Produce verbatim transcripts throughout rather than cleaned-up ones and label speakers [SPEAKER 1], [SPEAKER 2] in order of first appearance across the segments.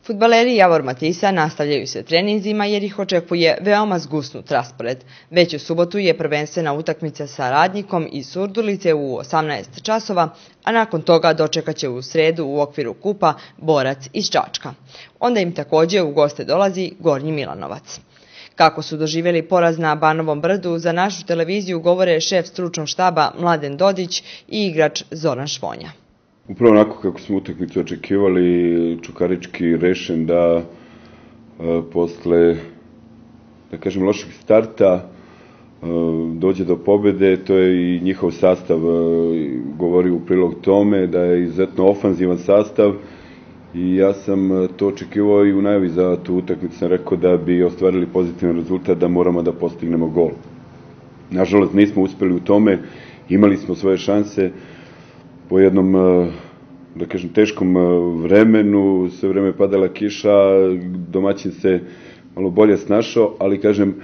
[SPEAKER 1] Fudbaleri Javor Matisa nastavljaju se treninzima jer ih očekuje veoma zgusnut raspored. Već u subotu je prvenstvena utakmica sa Radnikom iz Surdulice u osamnaest časova, a nakon toga dočekaće u sredu u okviru kupa Borac iz Čačka. Onda im također u goste dolazi Gornji Milanovac. Kako su doživjeli poraz na Banovom Brdu, za našu televiziju govore šef stručnog štaba Mladen Dodić i igrač Zoran Švonja.
[SPEAKER 2] Upravo onako kako smo utakmicu očekivali, Čukarički rešen da e, posle, da kažem, lošeg starta e, dođe do pobede. To je i njihov sastav e, govori u prilog tome, da je izuzetno ofanzivan sastav i ja sam to očekivao i u najavi za tu utakmicu sam rekao da bi ostvarili pozitivan rezultat, da moramo da postignemo gol. Nažalost nismo uspeli u tome, imali smo svoje šanse, po jednom, da kažem, teškom vremenu, sve vreme padala kiša, domaćin se malo bolje snašao, ali kažem,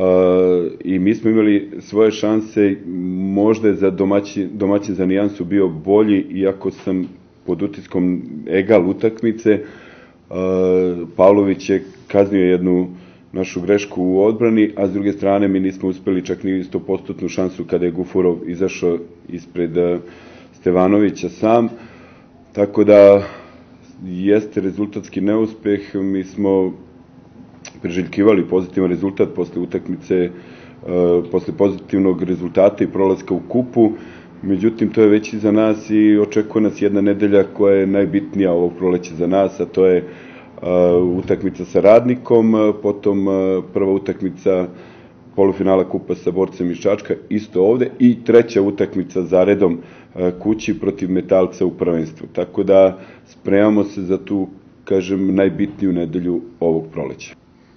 [SPEAKER 2] i mi smo imali svoje šanse, možda je za domaćin, domaćin za nijansu bio bolji, iako sam pod utiskom egal utakmice. Pavlović je kaznio jednu našu grešku u odbrani, a s druge strane mi nismo uspeli čak ni sto posto šansu kada je Gufurov izašao ispred Stevanovića sam, tako da jeste rezultatski neuspeh. Mi smo priželjkivali pozitivan rezultat posle utakmice, posle pozitivnog rezultata i prolaska u kupu, međutim to je već iza nas i očekuje nas jedna nedelja koja je najbitnija ovog proleća za nas, a to je utakmica sa Radnikom, potom prva utakmica polufinala kupa sa Borcem iz Čačka, isto ovde, i treća utakmica za redom kući protiv Metalca u prvenstvu. Tako da spremamo se za tu, kažem, najbitniju nedelju ovog proleća.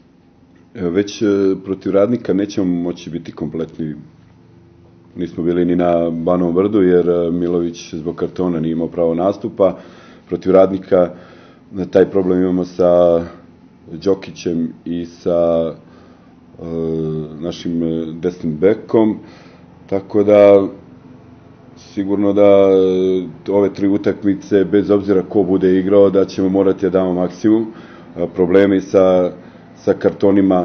[SPEAKER 2] Već protiv Radnika nećemo moći biti kompletni. Nismo bili ni na Banovom Brdu jer Milović zbog kartona nije imao pravo nastupa. Protiv Radnika taj problem imamo sa Đokićem i sa našim desnim bekom, tako da sigurno da ove tri utakmice, bez obzira ko bude igrao, da ćemo morati da damo maksimum. Problemi sa, sa kartonima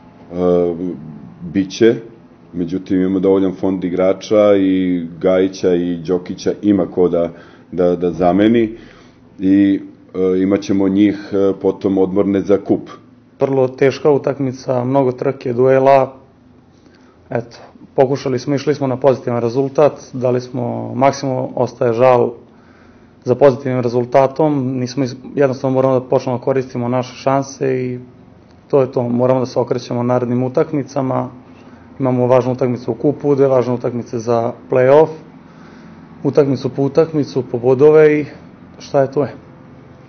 [SPEAKER 2] biće, međutim imamo dovoljan fond igrača i Gajića i Đokića ima ko da, da, da zameni i imat ćemo njih potom odmorne za kup.
[SPEAKER 3] Vrlo teška utakmica, mnogo trke, duela. Eto, pokušali smo, išli smo na pozitivan rezultat, dali smo maksimum, ostaje žal za pozitivnim rezultatom. Nismo, jednostavno moramo da počnemo da koristimo naše šanse i to je to. Moramo da se okrećemo narednim utakmicama. Imamo važnu utakmicu u kupu, dve važne utakmice za play-off, utakmicu po utakmicu, po bodove i šta je to je.